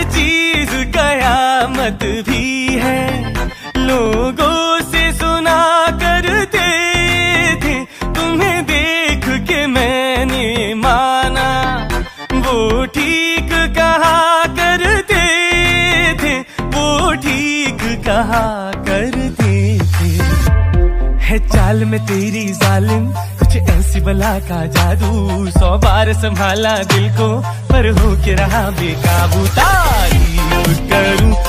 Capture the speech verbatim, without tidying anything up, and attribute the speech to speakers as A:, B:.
A: चीज कयामत भी है, लोगों से सुना करते थे, तुम्हें देख के मैंने माना, वो ठीक कहा करते थे, वो ठीक कहा करते थे। है चाल में तेरी जालिम कुछ ऐसी बला का जादू, सौ बार संभाला दिल को पर हो के रहा बेकाबू। तारीफ करूं